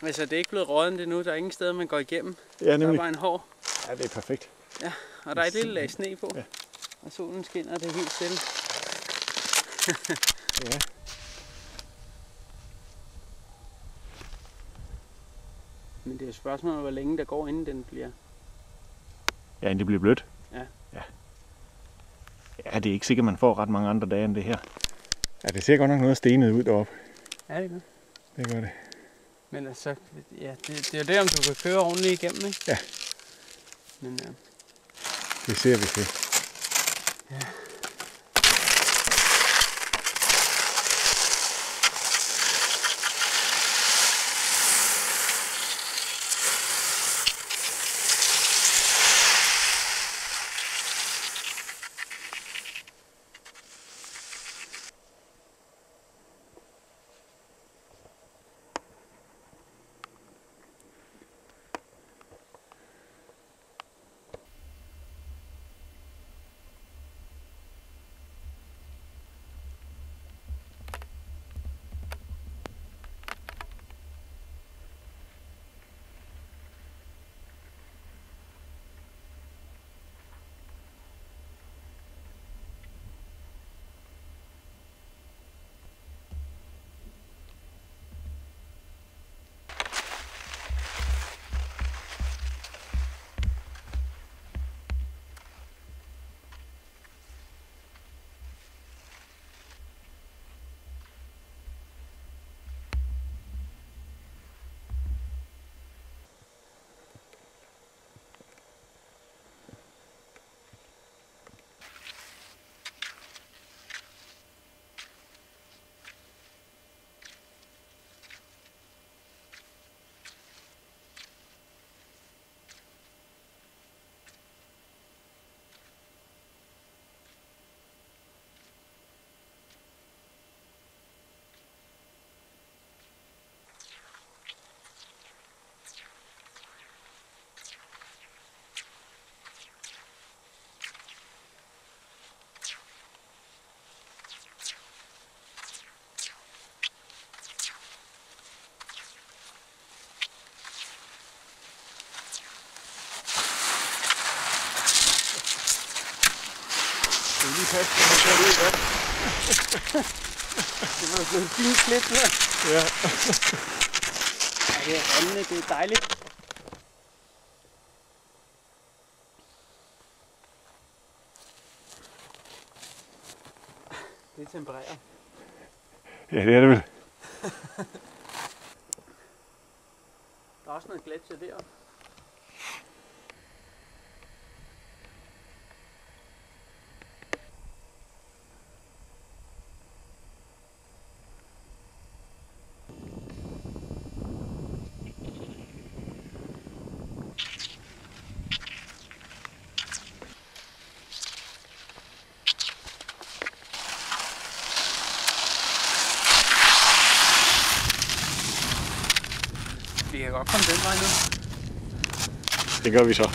Altså, det er ikke blevet rådent endnu. Der er ingen steder, man går igennem. Ja, nemlig. Der er bare en hår. Ja, det er perfekt. Ja, og der er et lille lag sne på. Ja. Og solen skinner, det er helt stille. Ja. Men det er jo spørgsmålet, hvor længe der går, inden den bliver... Ja, inden det bliver blødt. Ja. Ja, det er ikke sikkert, man får ret mange andre dage end det her. Ja, det ser godt nok noget stenet ud deroppe. Ja, det gør. Det gør det. Men altså, ja, det er jo det, om du kan køre ordentligt igennem, ikke? Ja. Men ja. Det ser vi til. Ja. Det er lige fast, når man kører ud i vand. Det var blevet fint klip her. Ja. Ja, det er vandene, det er dejligt. Det tempererer. Ja, det er det vel. Der er også noget gletsjer deroppe. Vi kan godt komme den vej nu. Det gør vi så.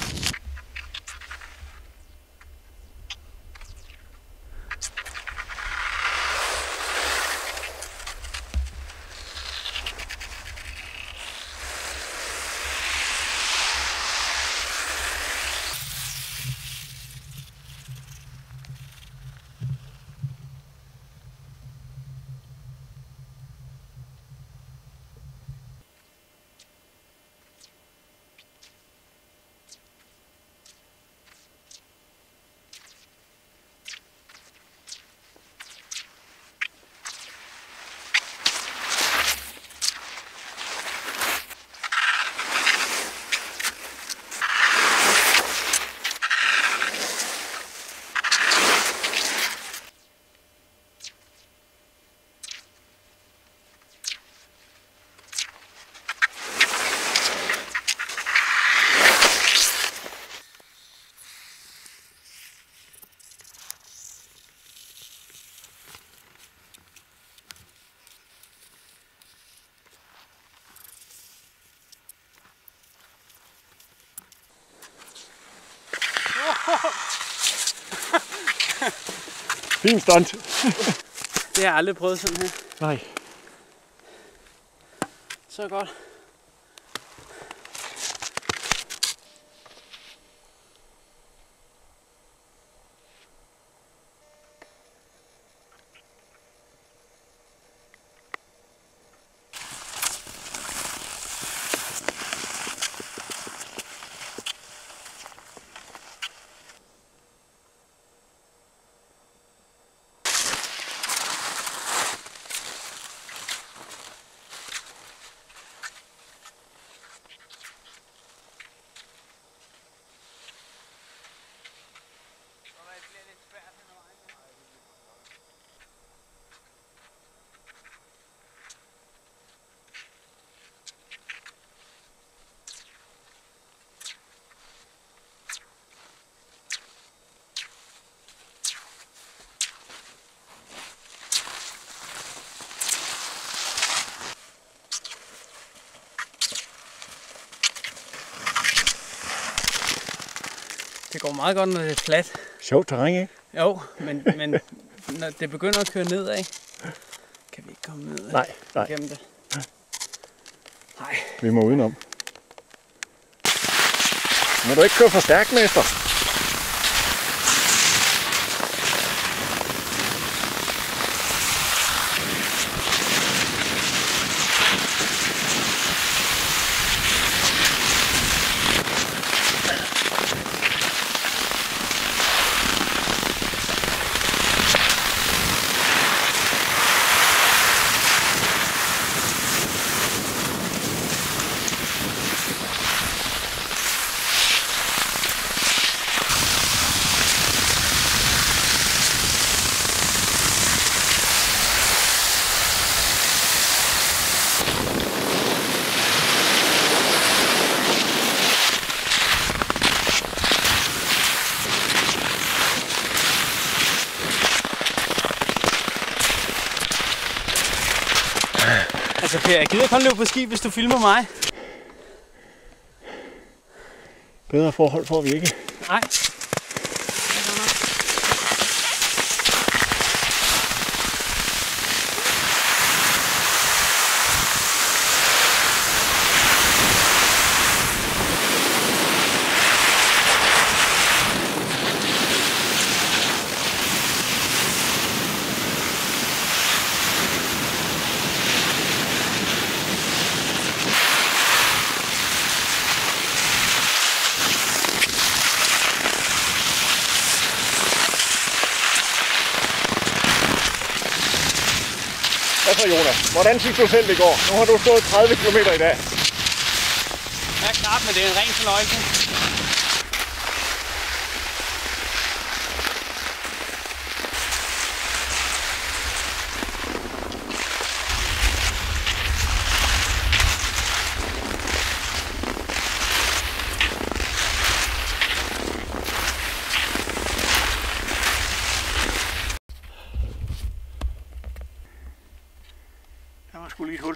Fin stunt. Det har jeg aldrig prøvet sådan her. Nej. Så godt. går meget godt, når det er fladt. Sjovt terræn, ikke? Jo, men når det begynder at køre nedad, kan vi ikke komme ned Nej. igennem det. Nej. Vi må udenom. Må du ikke køre for stærkt, mester? Altså Per, jeg gider kun løbe på ski, hvis du filmer mig. Bedre forhold får vi ikke. Nej. Hvad så, Jonas? Hvordan synes du selv det går? Nu har du stået 30 km i dag. Ja, klart, men det er en ren fornøjelse. Der var sgu lige et hul.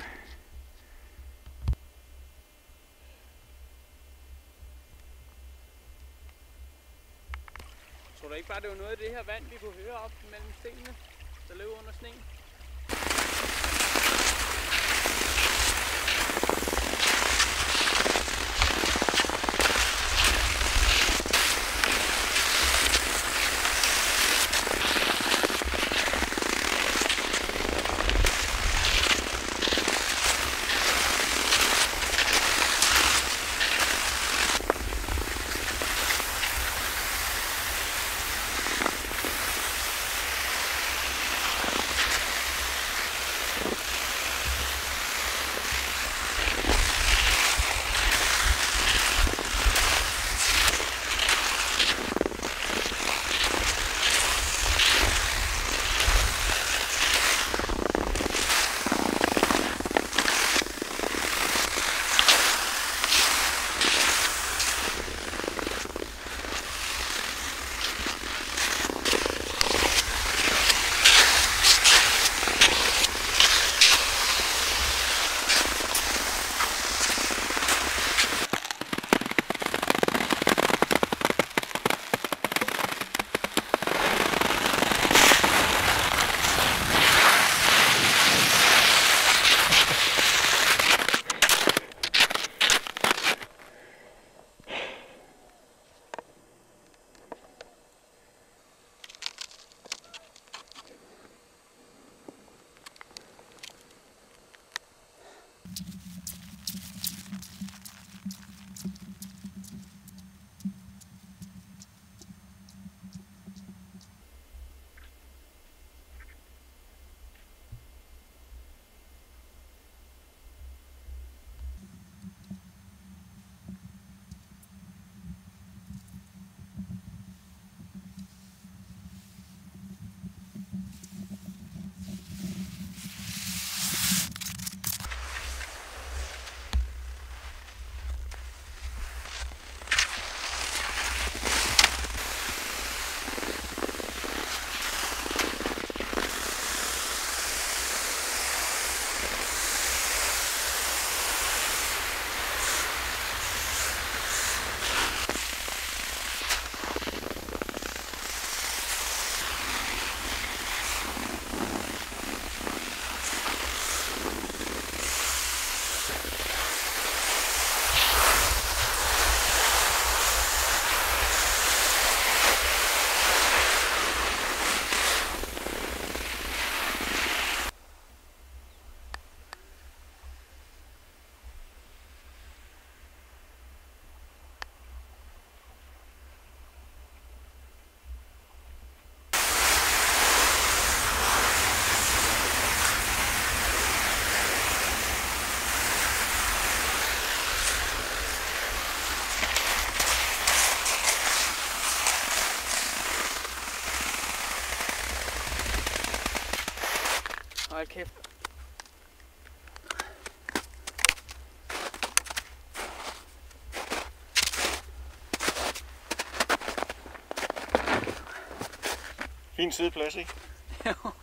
Tror du ikke bare, det var noget af det her vand, vi kunne høre op mellem stenene, der løb under sneen? Hold kæft. Fin sideplads, ikke? Jo.